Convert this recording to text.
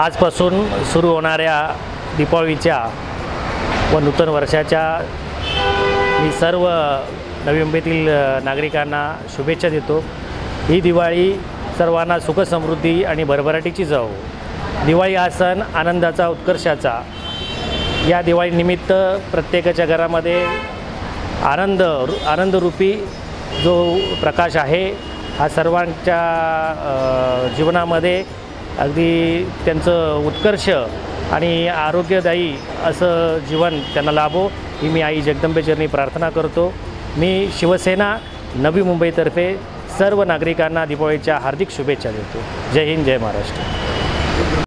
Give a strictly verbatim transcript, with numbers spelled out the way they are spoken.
आजपासून सुरू होणाऱ्या दीपावलीच्या व नूतन वर्षाच्या मी सर्व नवी मुंबईतील नागरिकांना शुभेच्छा देतो। ही दिवाळी सर्वांना सुख समृद्धी आणि भरभराटीची जावो। दिवाळी हा सण आनंदाचा उत्कर्षाचा। या दिवाळीनिमित्त प्रत्येकाच्या घरामध्ये आनंद आनंदरूपी जो प्रकाश आहे हा सर्वांच्या जीवनामध्ये अगदी त्यांचं उत्कर्ष आणि आरोग्यदायी असं जीवन त्यांना लाभो ही मी आई जगदंबेचरणी प्रार्थना करतो। मी शिवसेना नवी मुंबईतर्फे सर्व नागरिकांना दीपावलीच्या हार्दिक शुभेच्छा देतो। जय हिंद, जय महाराष्ट्र।